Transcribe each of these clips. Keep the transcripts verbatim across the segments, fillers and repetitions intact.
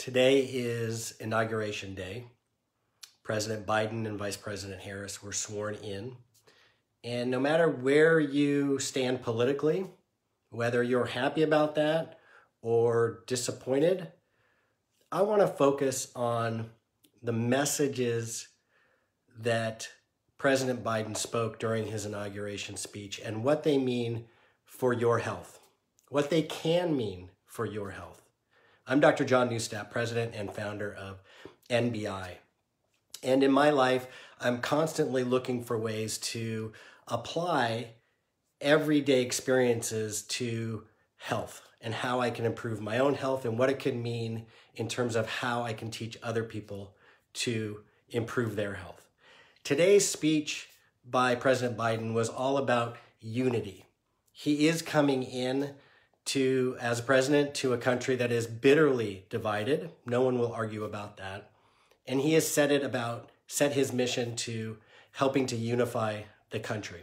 Today is Inauguration Day. President Biden and Vice President Harris were sworn in. And no matter where you stand politically, whether you're happy about that or disappointed, I want to focus on the messages that President Biden spoke during his inauguration speech and what they mean for your health, what they can mean for your health. I'm Doctor John Neustadt, president and founder of N B I. And in my life, I'm constantly looking for ways to apply everyday experiences to health and how I can improve my own health and what it can mean in terms of how I can teach other people to improve their health. Today's speech by President Biden was all about unity. He is coming in to, as president, to a country that is bitterly divided. No one will argue about that. And he has set it about, set his mission to helping to unify the country.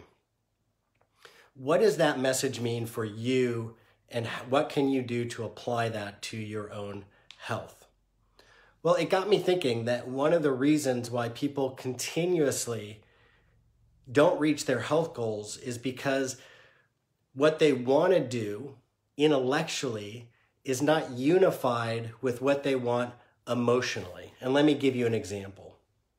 What does that message mean for you, and what can you do to apply that to your own health? Well, it got me thinking that one of the reasons why people continuously don't reach their health goals is because what they want to do intellectually is not unified with what they want emotionally. And let me give you an example.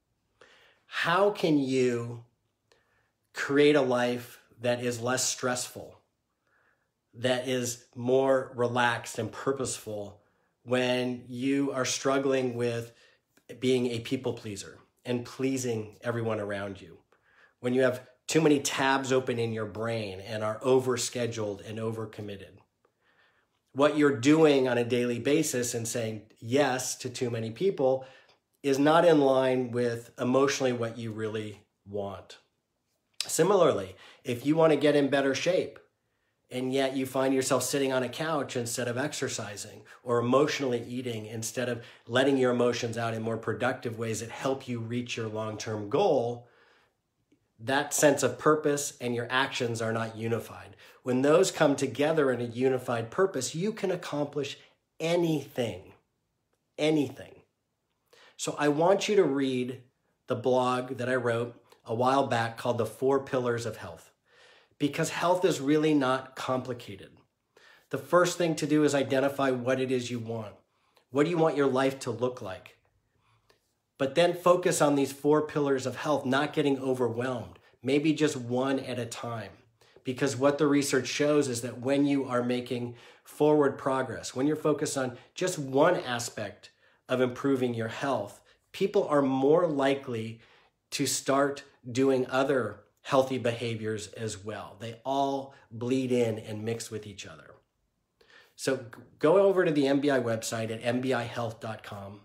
How can you create a life that is less stressful, that is more relaxed and purposeful when you are struggling with being a people pleaser and pleasing everyone around you? When you have too many tabs open in your brain and are overscheduled and overcommitted? What you're doing on a daily basis and saying yes to too many people is not in line with emotionally what you really want. Similarly, if you want to get in better shape and yet you find yourself sitting on a couch instead of exercising, or emotionally eating instead of letting your emotions out in more productive ways that help you reach your long-term goal, that sense of purpose and your actions are not unified. When those come together in a unified purpose, you can accomplish anything, anything. So I want you to read the blog that I wrote a while back called The Four Pillars of Health, because health is really not complicated. The first thing to do is identify what it is you want. What do you want your life to look like? But then focus on these four pillars of health, not getting overwhelmed, maybe just one at a time. Because what the research shows is that when you are making forward progress, when you're focused on just one aspect of improving your health, people are more likely to start doing other healthy behaviors as well. They all bleed in and mix with each other. So go over to the N B I website at n b i health dot com.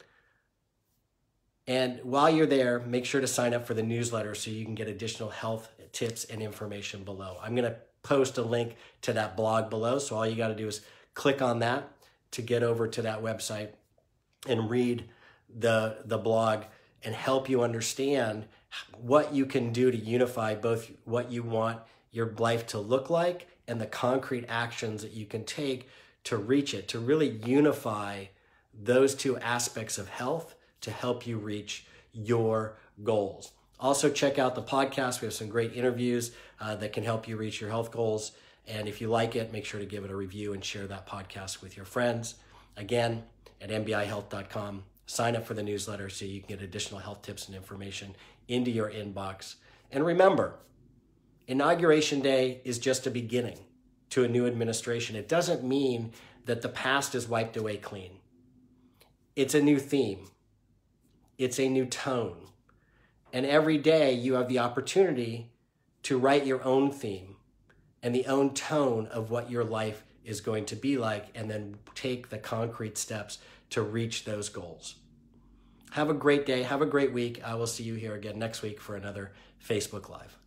And while you're there, make sure to sign up for the newsletter so you can get additional health tips and information below. I'm going to post a link to that blog below, so all you got to do is click on that to get over to that website and read the, the blog and help you understand what you can do to unify both what you want your life to look like and the concrete actions that you can take to reach it, to really unify those two aspects of health to help you reach your goals. Also, check out the podcast. We have some great interviews uh, that can help you reach your health goals. And if you like it, make sure to give it a review and share that podcast with your friends. Again, at n b i health dot com, sign up for the newsletter so you can get additional health tips and information into your inbox. And remember, Inauguration Day is just a beginning to a new administration. It doesn't mean that the past is wiped away clean. It's a new theme. It's a new tone. And every day you have the opportunity to write your own theme and the own tone of what your life is going to be like, and then take the concrete steps to reach those goals. Have a great day. Have a great week. I will see you here again next week for another Facebook Live.